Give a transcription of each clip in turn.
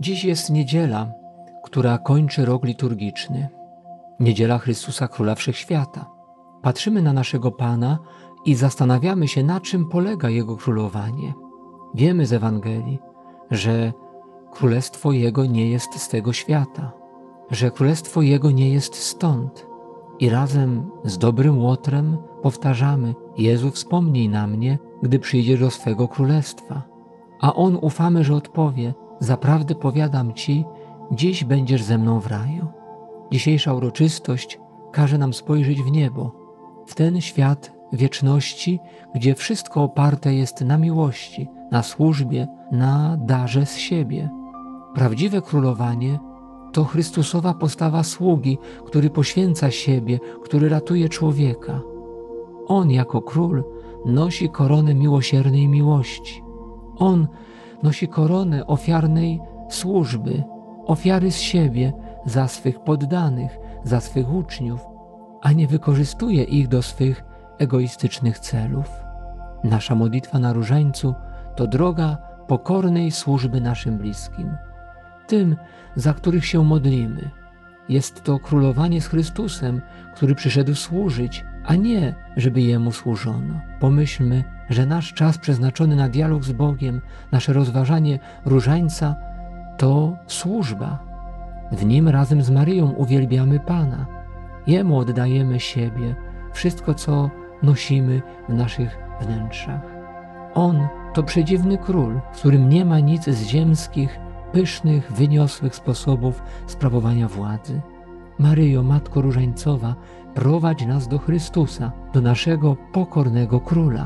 Dziś jest niedziela, która kończy rok liturgiczny. Niedziela Chrystusa Króla Wszechświata. Patrzymy na naszego Pana i zastanawiamy się, na czym polega Jego królowanie. Wiemy z Ewangelii, że królestwo Jego nie jest z tego świata, że królestwo Jego nie jest stąd. I razem z dobrym łotrem powtarzamy: Jezu, wspomnij na mnie, gdy przyjdziesz do swego królestwa. A On, ufamy, że odpowie: zaprawdę powiadam Ci, dziś będziesz ze mną w raju. Dzisiejsza uroczystość każe nam spojrzeć w niebo, w ten świat wieczności, gdzie wszystko oparte jest na miłości, na służbie, na darze z siebie. Prawdziwe królowanie to Chrystusowa postawa sługi, który poświęca siebie, który ratuje człowieka. On jako król nosi koronę miłosiernej miłości. On nosi koronę ofiarnej służby, ofiary z siebie za swych poddanych, za swych uczniów, a nie wykorzystuje ich do swych egoistycznych celów. Nasza modlitwa na różańcu to droga pokornej służby naszym bliskim, tym, za których się modlimy. Jest to królowanie z Chrystusem, który przyszedł służyć, a nie, żeby Jemu służono. Pomyślmy, że nasz czas przeznaczony na dialog z Bogiem, nasze rozważanie różańca to służba. W nim razem z Maryją uwielbiamy Pana. Jemu oddajemy siebie, wszystko, co nosimy w naszych wnętrzach. On to przedziwny król, w którym nie ma nic z ziemskich, pysznych, wyniosłych sposobów sprawowania władzy. Maryjo, Matko Różańcowa, prowadź nas do Chrystusa, do naszego pokornego Króla.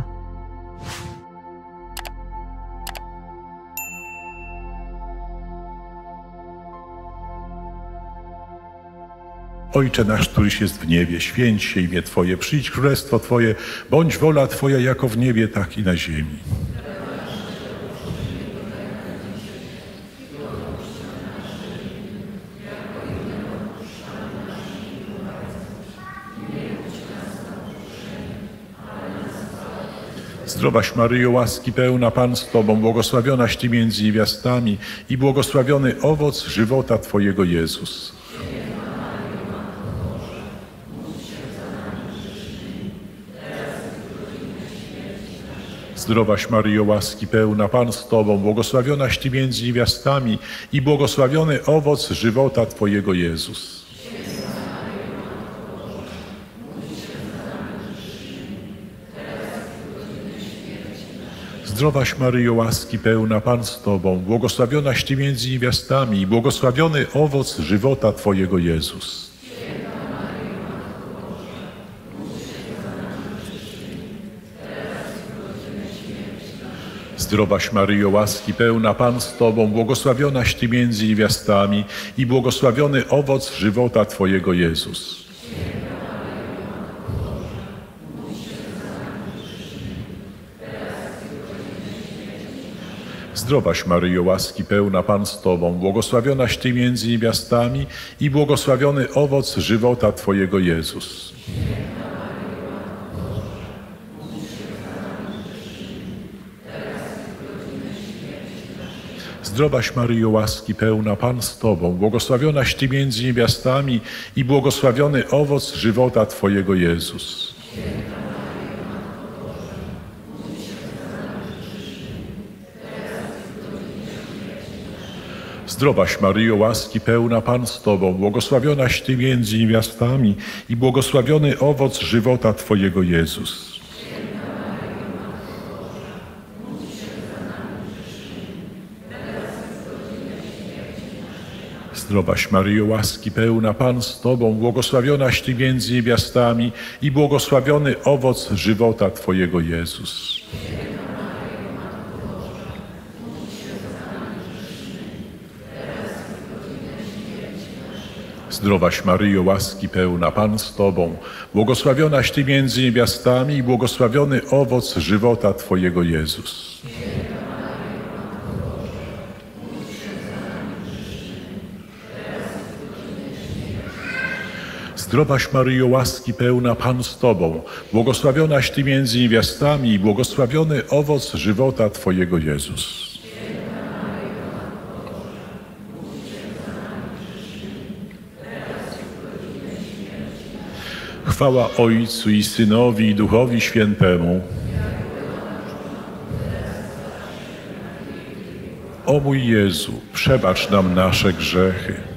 Ojcze nasz, któryś jest w niebie, święć się imię Twoje, przyjdź królestwo Twoje, bądź wola Twoja jako w niebie, tak i na ziemi. Zdrowaś Maryjo, łaski pełna, Pan z Tobą, błogosławionaś Ty między niewiastami i błogosławiony owoc żywota Twojego, Jezus. Zdrowaś Maryjo, łaski pełna, Pan z Tobą, błogosławionaś Ty między niewiastami i błogosławiony owoc żywota Twojego, Jezus. Zdrowaś Maryjo, łaski pełna, Pan z Tobą, błogosławionaś Ty między niewiastami i błogosławiony owoc żywota Twojego, Jezus. Zdrowaś Maryjo, łaski pełna, Pan z Tobą, błogosławionaś Ty między niewiastami i błogosławiony owoc żywota Twojego, Jezus. Zdrowaś Maryjo, łaski pełna, Pan z Tobą, błogosławionaś Ty między niewiastami i błogosławiony owoc żywota Twojego, Jezus. Zdrowaś Maryjo, łaski pełna, Pan z Tobą, błogosławionaś Ty między niewiastami i błogosławiony owoc żywota Twojego, Jezus. Zdrowaś Maryjo, łaski pełna, Pan z Tobą, błogosławionaś Ty między niewiastami i błogosławiony owoc żywota Twojego, Jezus. Zdrowaś Maryjo, łaski pełna, Pan z Tobą, błogosławionaś Ty między niewiastami i błogosławiony owoc żywota Twojego, Jezus. Zdrowaś Maryjo, łaski pełna, Pan z Tobą, błogosławionaś Ty między niewiastami i błogosławiony owoc żywota Twojego, Jezus. Zdrowaś Maryjo, łaski pełna, Pan z Tobą, błogosławionaś Ty między niewiastami i błogosławiony owoc żywota Twojego, Jezus. Chwała Ojcu i Synowi i Duchowi Świętemu. O mój Jezu, przebacz nam nasze grzechy,